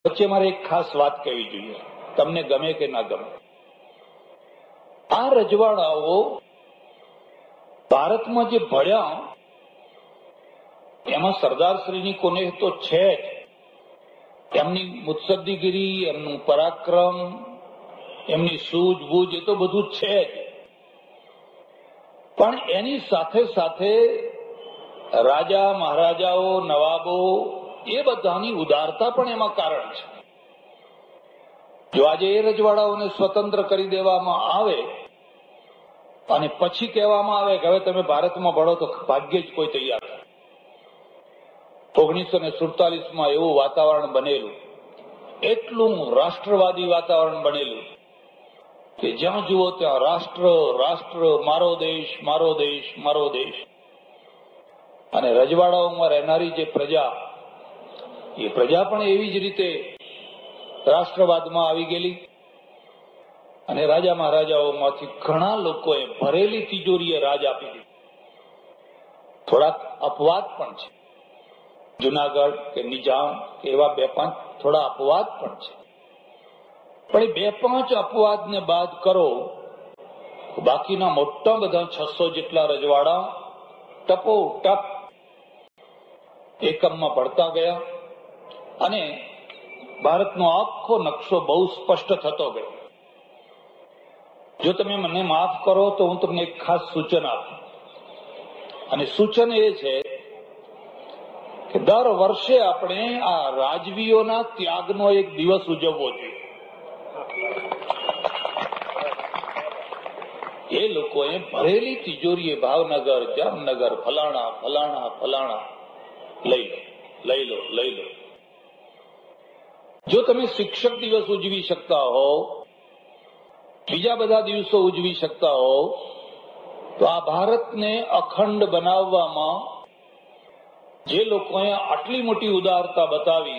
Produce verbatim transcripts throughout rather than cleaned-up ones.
વચ્ચે મારે એક ખાસ વાત કહેવી જોઈએ, તમને ગમે કે ના ગમે. આ રજવાડાઓ ભારતમાં જે ભળ્યા એમાં સરદારશ્રીની કોને તો છે જ. એમની મુત્સદ્દીગીરી, એમનું પરાક્રમ, એમની સૂઝબૂઝ, એ તો બધું છે જ. પણ એની સાથે સાથે રાજા મહારાજાઓ, નવાબો, એ બધાની ઉદારતા પણ એમાં કારણ છે. જો આજે એ રજવાડાઓને સ્વતંત્ર કરી દેવામાં આવે અને પછી કહેવામાં આવે કે હવે તમે ભારતમાં ભળો, તો ભાગ્યે જ કોઈ તૈયાર થાય. ઓગણીસો ને સુડતાલીસ માં એવું વાતાવરણ બનેલું, એટલું રાષ્ટ્રવાદી વાતાવરણ બનેલું કે જ્યાં જુઓ ત્યાં રાષ્ટ્ર રાષ્ટ્ર, મારો દેશ મારો દેશ મારો દેશ. અને રજવાડાઓમાં રહેનારી જે પ્રજા, એ પ્રજા પણ એવી જ રીતે રાષ્ટ્રવાદમાં આવી ગયેલી. અને રાજા મહારાજાઓમાંથી ઘણા લોકોએ ભરેલી તિજોરીએ રાજ આપી દીધું. થોડાક અપવાદ પણ છે, જુનાગઢ કે નિજામ કે એવા બે પાંચ થોડા અપવાદ પણ છે. પણ એ બે પાંચ અપવાદને બાદ કરો, બાકીના મોટા બધા છસો જેટલા રજવાડા ટપો ટપ એકમમાં ભળતા ગયા અને ભારતનો આખો નકશો બહુ સ્પષ્ટ થતો ગયો. જો તમે મને માફ કરો તો હું તમને એક ખાસ સૂચન આપું, અને સૂચન એ છે કે દર વર્ષે આપણે આ રાજવીઓના ત્યાગનો એક દિવસ ઉજવવો જોઈએ. એ લોકોએ ભરેલી તિજોરીએ ભાવનગર, જામનગર, ફલાણા ફલાણા ફલાણા લઈ લો લઈ લો લઈ લો. જો તમે શિક્ષક દિવસ ઉજવી શકતા હો, બીજા બધા દિવસો ઉજવી શકતા હો, તો આ ભારતને અખંડ બનાવવામાં જે લોકોએ આટલી મોટી ઉદારતા બતાવી,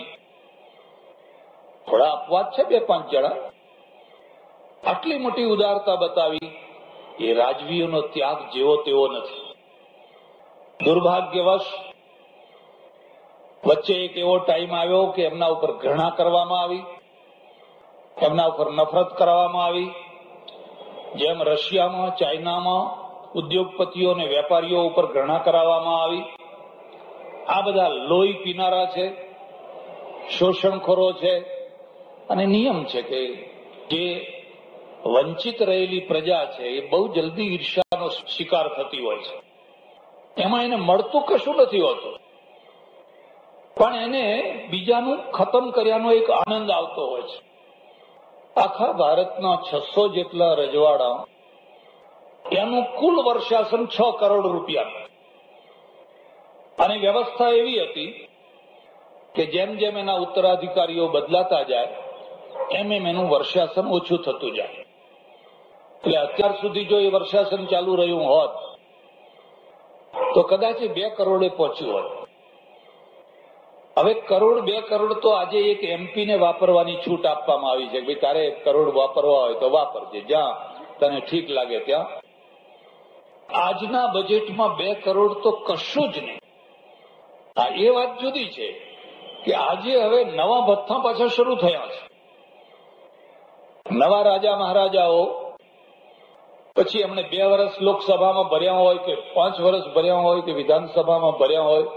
થોડા અપવાદ છે બે પાંચ જણા, આટલી મોટી ઉદારતા બતાવી, એ રાજવીઓનો ત્યાગ જેવો તેવો નથી. દુર્ભાગ્યવશ વચ્ચે એક એવો ટાઈમ આવ્યો કે એમના ઉપર ઘૃણા કરવામાં આવી, એમના ઉપર નફરત કરવામાં આવી. જેમ રશિયામાં, ચાઇનામાં ઉદ્યોગપતિઓ અને વેપારીઓ ઉપર ઘૃણા કરાવવામાં આવી. આ બધા લોહી પીનારા છે, શોષણખોરો છે. અને નિયમ છે કે જે વંચિત રહેલી પ્રજા છે એ બહુ જલ્દી ઈર્ષ્યાનો શિકાર થતી હોય છે. એમાં એને મળતું કશું નથી હોતું, પણ એને બીજાનું ખતમ કર્યાનો એક આનંદ આવતો હોય છે. આખા ભારતના છસો જેટલા રજવાડા, એનું કુલ વર્ષાસન છ કરોડ રૂપિયા. અને વ્યવસ્થા એવી હતી કે જેમ જેમ એના ઉત્તરાધિકારીઓ બદલાતા જાય એમ એમ એનું વર્ષાસન ઓછું થતું જાય. એટલે અત્યાર સુધી જો એ વર્ષાસન ચાલુ રહ્યું હોત તો કદાચ બે કરોડે પહોંચ્યું હોત. હવે કરોડ બે કરોડ તો આજે એક એમપીને વાપરવાની છૂટ આપવામાં આવી છે. ભાઈ તારે કરોડ વાપરવા હોય તો વાપરજે, જ્યાં તને ઠીક લાગે ત્યાં. આજના બજેટમાં બે કરોડ તો કશું જ નહીં. હા, એ વાત જુદી છે કે આજે હવે નવા ભથ્થા પાછા શરૂ થયા છે. નવા રાજા મહારાજાઓ પછી એમણે બે વર્ષ લોકસભામાં ભર્યા હોય કે પાંચ વર્ષ ભર્યા હોય કે વિધાનસભામાં ભર્યા હોય,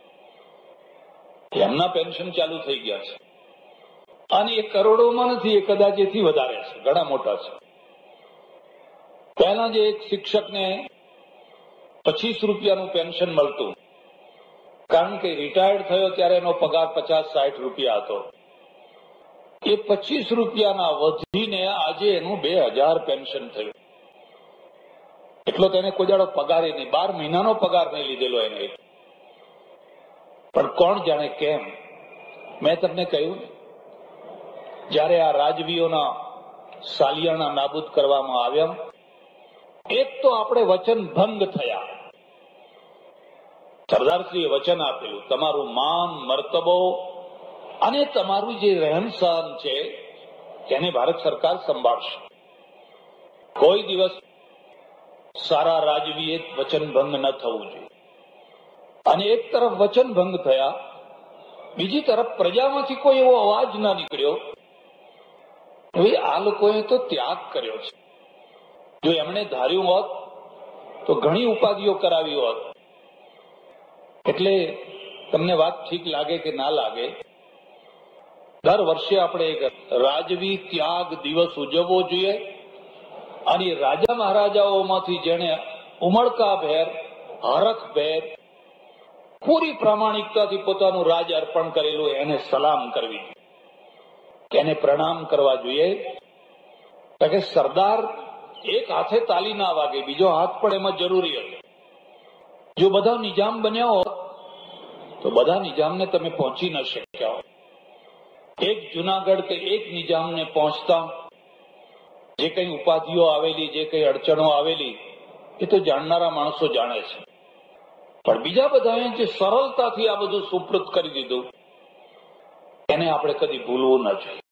એમના પેન્શન ચાલુ થઈ ગયા છે. અને એ કરોડોમાં નથી, એ કદાચ એથી વધારે છે, ઘણા મોટા છે. પહેલા જે એક શિક્ષકને પચીસ રૂપિયાનું પેન્શન મળતું, કારણ કે રિટાયર્ડ થયો ત્યારે એનો પગાર પચાસ સાઠ રૂપિયા હતો, એ પચીસ રૂપિયાના વધીને આજે એનું બે હજાર પેન્શન થયું. એટલો તેને કોઈ દાડો પગાર નહીં, બાર મહિનાનો પગાર નહીં લીધેલો એને. પણ કોણ જાણે કેમ? મેં તમને કહ્યું, જયારે આ રાજવીઓના સાલિયાણા નાબૂદ કરવામાં આવ્યા, એક તો આપણે વચન ભંગ થયા. સરદારશ્રીએ વચન આપેલું, તમારું માન મર્તબો અને તમારું જે રહેન સહન છે એને ભારત સરકાર સંભાળશે. કોઈ દિવસ સારા રાજવીએ વચન ભંગ ન થવું જોઈએ. અને એક તરફ વચન ભંગ થયા, બીજી તરફ પ્રજામાંથી કોઈ એવો અવાજ ના નીકળ્યો. હવે આ લોકોએ તો ત્યાગ કર્યો છે. જો એમણે ધાર્યું હોત તો ઘણી ઉપાધિઓ કરાવી હોત. એટલે તમને વાત ઠીક લાગે કે ના લાગે, દર વર્ષે આપણે એક રાજવી ત્યાગ દિવસ ઉજવવો જોઈએ. અને રાજા મહારાજાઓમાંથી જેને ઉમળકાભેર, હરખભેર, પૂરી પ્રામાણિકતાથી પોતાનું રાજ અર્પણ કરેલું એને સલામ કરવી, એને પ્રણામ કરવા જોઈએ. કે સરદાર એક હાથે તાલી ના વાગે, બીજો હાથ પણ એમાં જરૂરી હતો. જો બધા નિજામ બન્યા હોત તો બધા નિજામને તમે પહોંચી ન શક્યા હોત. એક જુનાગઢ કે એક નિજામને પહોંચતા જે કઈ ઉપાધિઓ આવેલી, જે કઈ અડચણો આવેલી, એ તો જાણનારા માણસો જાણે છે. પણ બીજા બધાએ જે સરળતાથી આ બધું સુપ્રત કરી દીધું, એને આપણે કદી ભૂલવું ન જોઈએ.